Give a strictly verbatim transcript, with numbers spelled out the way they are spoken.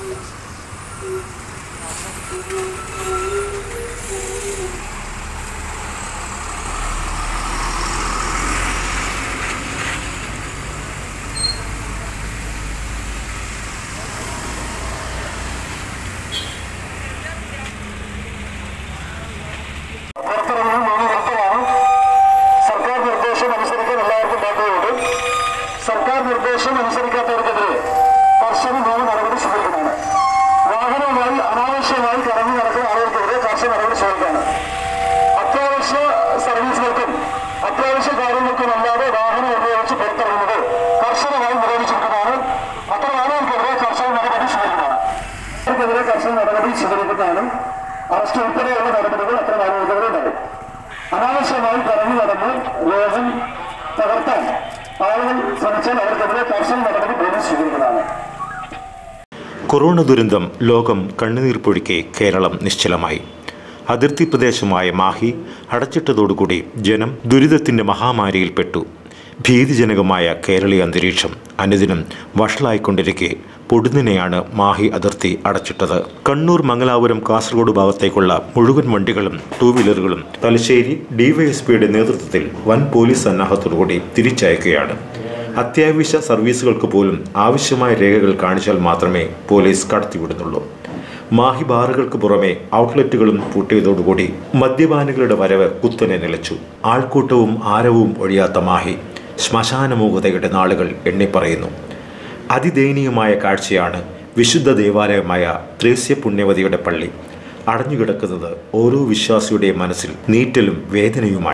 സർക്കാർ നിർദ്ദേശം അനുസരിക്കാത്തവർക്കെതിരെ കർശന നിയമ നടപടി സ്വീകരിക്കുന്നതാണ്. വാഹനവുമായി അനാവശ്യമായി കറങ്ങി നടക്കുന്ന ആളുകൾക്കെതിരെ കർശന നടപടി സ്വീകരിക്കുകയാണ്. അത്യാവശ്യ സർവീസുകൾക്കും അത്യാവശ്യ കാര്യങ്ങൾക്കും അല്ലാതെ വാഹനം ഉപയോഗിച്ച് പുറത്തിറങ്ങുന്നത് കർശനമായി നിരോധിച്ചിരിക്കുന്നതാണ്. അത്തരം ആളുകൾക്കെതിരെ കർശന നടപടി സ്വീകരിക്കുന്നതാണ്. അവർക്കെതിരെ കർശന നടപടി സ്വീകരിക്കുന്നതാണ്. അറസ്റ്റ് ഉൾപ്പെടെയുള്ള നടപടികൾ അത്തരം ആളുകൾക്കെതിരെ ഉണ്ടാകും. അനാവശ്യമായി കറങ്ങി നടന്ന് ലോകം തകർത്താൻ ആളുകൾ ശ്രമിച്ചാൽ അവർക്കെതിരെ കർശന നടപടി പോലീസ് സ്വീകരിക്കുന്നതാണ്. കൊറോണ ദുരന്തം ലോകം കണ്ണുനീർ പൊഴിക്കെ കേരളം നിശ്ചലമായി. അതിർത്തി പ്രദേശമായ മാഹി അടച്ചിട്ടതോടുകൂടി ജനം ദുരിതത്തിന്റെ മഹാമാരിയിൽപ്പെട്ടു. ഭീതിജനകമായ കേരളീയ അന്തരീക്ഷം അനുദിനം വഷളായിക്കൊണ്ടിരിക്കെ പൊടുന്നിനെയാണ് മാഹി അതിർത്തി അടച്ചിട്ടത്. കണ്ണൂർ, മംഗലാപുരം, കാസർഗോഡ് ഭാഗത്തേക്കുള്ള മുഴുവൻ വണ്ടികളും ടൂ വീലറുകളും തലശ്ശേരി ഡിവൈഎസ്പിയുടെ നേതൃത്വത്തിൽ വൻ പോലീസ് സന്നാഹത്തോടുകൂടി തിരിച്ചയക്കുകയാണ്. അത്യാവശ്യ സർവീസുകൾക്ക് പോലും ആവശ്യമായ രേഖകൾ കാണിച്ചാൽ മാത്രമേ പോലീസ് കടത്തിവിടുന്നുള്ളൂ. മാഹി ബാറുകൾക്ക് പുറമെ ഔട്ട്ലെറ്റുകളും പൂട്ടിയതോടുകൂടി മദ്യപാനികളുടെ വരവ് കുത്തനെ നിലച്ചു. ആൾക്കൂട്ടവും ആരവവും ഒഴിയാത്ത മാഹി ശ്മശാനമൂകതയുടെ നാളുകൾ എണ്ണിപ്പറയുന്നു. അതിദയനീയമായ കാഴ്ചയാണ് വിശുദ്ധ ദേവാലയമായ ത്രേസ്യ പുണ്യവതിയുടെ പള്ളി. അടഞ്ഞുകിടക്കുന്നത് ഓരോ വിശ്വാസിയുടെയും മനസ്സിൽ നീറ്റലും വേദനയുമായി.